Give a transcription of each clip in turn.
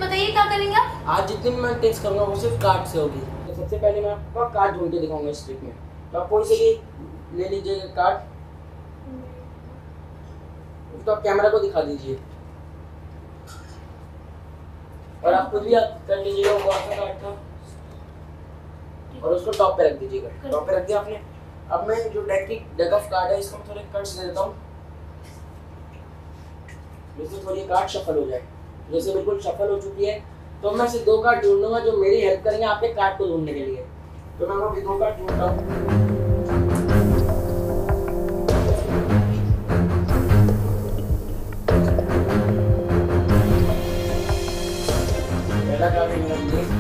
बताइए क्या करेंगे आप? आज जितनी भी मैं टेस्ट करूंगा वो सिर्फ कार्ड से होगी। तो सबसे पहले मैं आपको कार्ड ढूंढ के दिखाऊंगा इस स्ट्रिप में। तो आप कोई से भी ले लीजिए कार्ड, तो आप कैमरा को दिखा दीजिए और आप खुद भी कर लीजिएगा वो कौन सा कार्ड था और उसको टॉप पे रख दीजिएगा। टॉप पे रख दिया आपने। अब मैं जो डेक ऑफ कार्ड है इसको थोड़े कट्स दे देता हूँ, जैसे थोड़ी कार्ड शफल हो जाए। जैसे बिल्कुल शफल हो चुकी है तो मैं से 2 कार्ड ढूंढूंगा जो मेरी हेल्प करेंगे आपके कार्ड को ढूंढने के लिए। तो मैं अभी 2 कार्ड ढूंढता हूँ। पहला कार्ड है मेरा ये।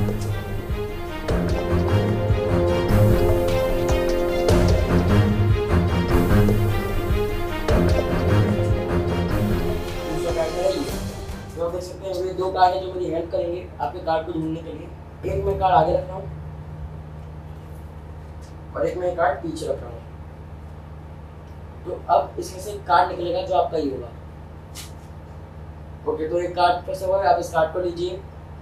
तो आप देख सकते हैं ये 2 कार्ड है जो मेरी हेल्प करेंगे आपके कार्ड को ढूंढने के लिए। एक मैं कार्ड आगे रख रहा हूँ और एक मैं कार्ड पीछे रख रहा हूँ। तो अब इसमें से कार्ड निकलेगा जो आपका ही होगा। ओके, तो एक कार्ड कैसे हुआ है, आप इस कार्ड को लीजिए।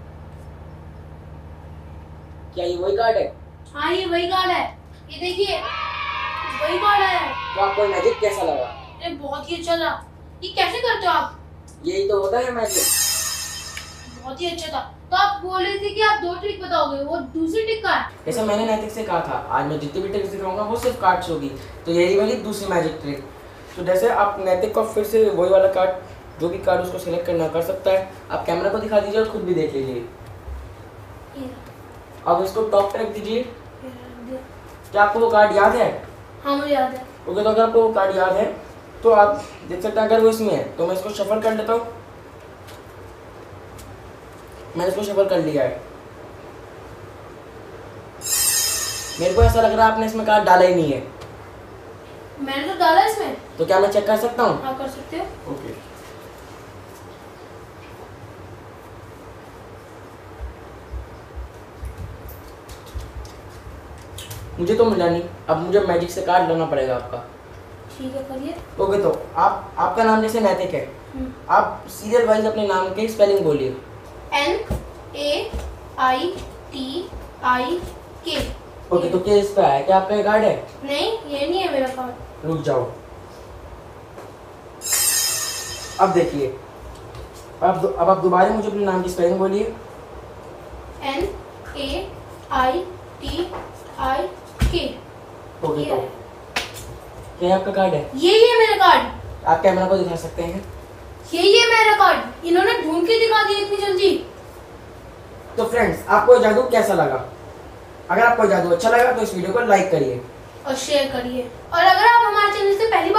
क्या ये वही कार्ड है? हाँ ये वही कार्ड है, ये देखिए वही कार्ड है। तो आपको मैजिक कैसा लगा? अरे बहुत ही अच्छा था। ये कैसे करते हो आप? यही तो होता है मैजिक। बहुत ही अच्छा था। तो आप बोल रहे थे कि आप 2 ट्रिक बताओगे, वो दूसरी ट्रिक का है? जैसा मैंने नैतिक से कहा था आज मैं जितनी भी ट्रिक्स दिखाऊंगा वो सिर्फ कार्ड से होगी। तो यही वाली दूसरी मैजिक ट्रिक। तो जैसे आप नैतिक को फिर से वही वाला कार्ड जो भी कार्ड उसको सिलेक्ट करना कर सकता है। आप कैमरा को दिखा दीजिए और खुद भी देख लीजिए। अब इसको टॉप पे रख दीजिए। क्या आपको वो कार्ड याद है? हाँ मुझे याद है। ओके, तो अगर आपको वो कार्ड याद है तो आप देख सकते हैं अगर वो इसमें है तो मैं इसको शफल कर लेता हूँ। मैंने इसको शफल कर लिया है। मेरे को ऐसा लग रहा है आपने इसमें कार्ड डाला ही नहीं है। मैंने तो डाला इसमें। तो क्या मैं चेक कर सकता हूँ? हाँ कर सकते हो। ओके, मुझे तो मिला नहीं। अब मुझे मैजिक से कार्ड लेना पड़ेगा आपका। ठीक है करिए। ओके, तो आपका नाम जैसे नैतिक है, आप सीरियल वाइज अपने नाम के स्पेलिंग बोलिए। NAITIK। ओके, तो क्या इस पे आया? क्या आपका ये कार्ड है? नहीं ये नहीं है मेरा कार्ड। रुक जाओ। अब देखिए, अब आप दोबारा मुझे अपने नाम की स्पेलिंग बोलिए। NAITIK। ओके, तो क्या आपका कार्ड है? यही है मेरा कार्ड। आप कैमरा को दिखा सकते हैं। यही है मेरा कार्ड। इन्होंने ढूंढ के दिखा दिया इतनी जल्दी। तो फ्रेंड्स, आपको ये जादू कैसा लगा? अगर आपको जादू अच्छा लगा तो इस वीडियो को लाइक करिए और शेयर करिए। और अगर आप हमारे चैनल से पहली